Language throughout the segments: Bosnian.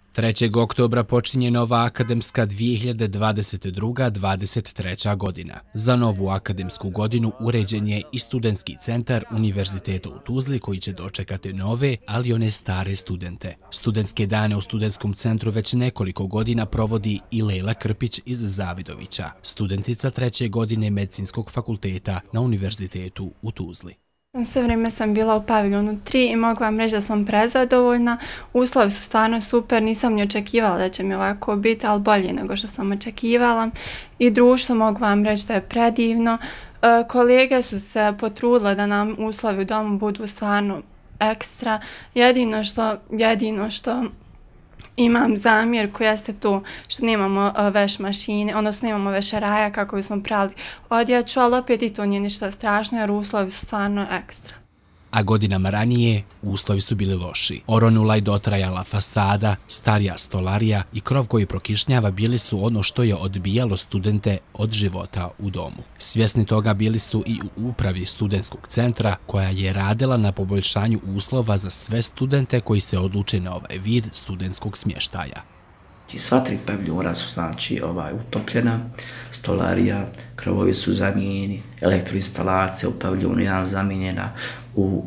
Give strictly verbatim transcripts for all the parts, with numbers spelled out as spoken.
trećeg oktobra počinje nova akademska dvije hiljade dvadeset druga dvadeset treća godina. Za novu akademsku godinu uređen je i studentski centar Univerziteta u Tuzli koji će dočekati nove, ali one stare studente. Studentske dane u studentskom centru već nekoliko godina provodi i Lejla Krpić iz Zavidovića, studentica treće godine Medicinskog fakulteta na Univerzitetu u Tuzli. Sve vrijeme sam bila u paviljonu tri i mogu vam reći da sam prezadovoljna. Uslovi su stvarno super, nisam ni očekivala da će mi ovako biti, ali bolje nego što sam očekivala. I društvo mogu vam reći da je predivno. Kolege su se potrudile da nam uslovi u domu budu stvarno ekstra. Jedino što, jedino što imam zamjerku jeste to što nemamo veš mašine, odnosno nemamo vešeraja kako bismo prali odjeću, ali opet i to nije ništa strašno jer uslovi su stvarno ekstra. A godinama ranije uslovi su bili loši. Oronula i dotrajala fasada, starija stolarija i krov koji prokišnjava bili su ono što je odbijalo studente od života u domu. Svjesni toga bili su i u upravi studentskog centra koja je radila na poboljšanju uslova za sve studente koji se odluče na ovaj vid studentskog smještaja. Sva tri paviljona su znači ovaj, utopljena, stolarija, krovovi su zamijenjeni, elektroinstalacija u paviljonu jedan zamijenjena, u,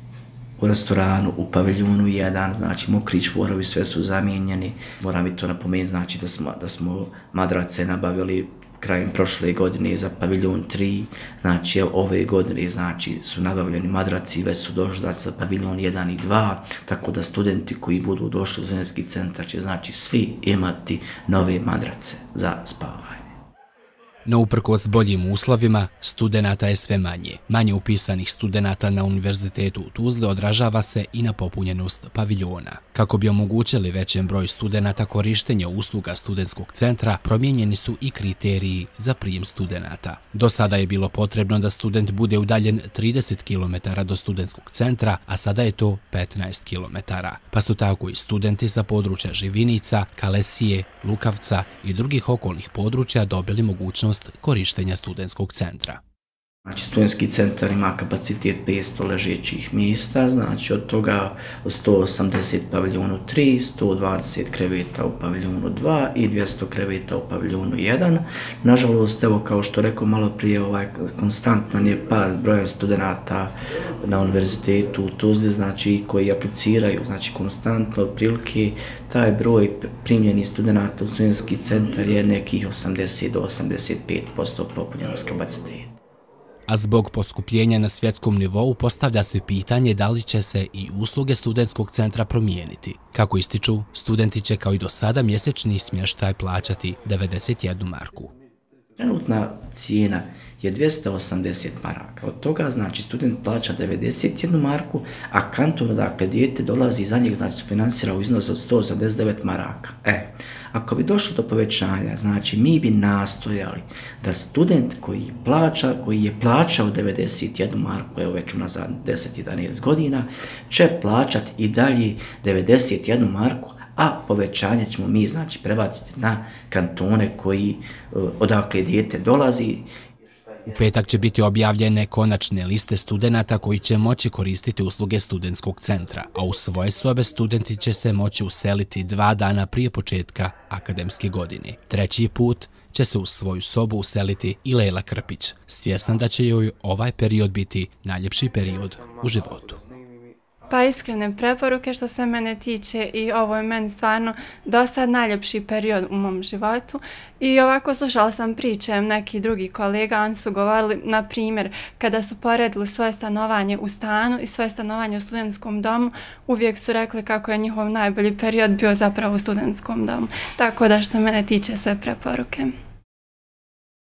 u restoranu, u paviljonu jedan, znači mokri čvorovi sve su zamijenjeni. Moram i to napomenuti, znači da smo, da smo madrace nabavili krajem prošle godine za paviljon tri, znači ove godine znači, su nabavljeni madraci, već su došli znači, za paviljon jedan i dva, tako da studenti koji budu došli u studentski centar će znači svi imati nove madrace za spavanje. No uprkos boljim uslovima, studenata je sve manje. Manje upisanih studenata na Univerzitetu u Tuzli odražava se i na popunjenost paviljona. Kako bi omogućili većem broju studenata korištenje usluga studentskog centra, promijenjeni su i kriteriji za prijem studenata. Do sada je bilo potrebno da student bude udaljen trideset kilometara do studentskog centra, a sada je to petnaest kilometara. Pa su tako i studenti sa područja Živinica, Kalesije, Lukavca i drugih okolnih područja dobili mogućnost korištenja studentskog centra. Znači, studentski centar ima kapacitet petsto ležećih mjesta, znači od toga sto osamdeset u paviljonu tri, sto dvadeset kreveta u paviljonu dva i dvjesto kreveta u paviljonu jedan. Nažalost, evo kao što rekao malo prije, ovaj, konstantan je pad broja studenata na Univerzitetu u Tuzli, znači koji apliciraju, znači konstantno, otprilike taj broj primljenih studenata u studentski centar je nekih osamdeset do osamdeset pet posto popunjenost kapaciteta. A zbog poskupljenja na svjetskom nivou postavlja se pitanje da li će se i usluge studentskog centra promijeniti. Kako ističu, studenti će kao i do sada mjesečni smještaj plaćati devedeset jednu marku. Trenutna cijena je dvjesto osamdeset maraka. Od toga znači student plaća devedeset jednu marku, a kanton odakle dijete dolazi za njeg znači finansira u iznosu od sto osamdeset devet maraka. E, ako bi došlo do povećanja, znači mi bi nastojali da student koji plaća, koji je plaćao devedeset jednu marku, evo već unazad deset do jedanaest godina, će plaćati i dalje devedeset jednu marku, a povećanje ćemo mi znači prebaciti na kantone koji odakle dijete dolazi. U petak će biti objavljene konačne liste studenata koji će moći koristiti usluge studentskog centra, a u svoje sobe studenti će se moći useliti dva dana prije početka akademske godine. Treći put će se u svoju sobu useliti i Lejla Krpić, svjesna da će joj ovaj period biti najljepši period u životu. Pa iskrene preporuke što se mene tiče i ovo je meni stvarno do sad najljepši period u mom životu. I ovako slušala sam priče nekih drugih kolega, oni su govorili, na primjer, kada su poredili svoje stanovanje u stanu i svoje stanovanje u studentskom domu, uvijek su rekli kako je njihov najbolji period bio zapravo u studentskom domu. Tako da što se mene tiče sve preporuke.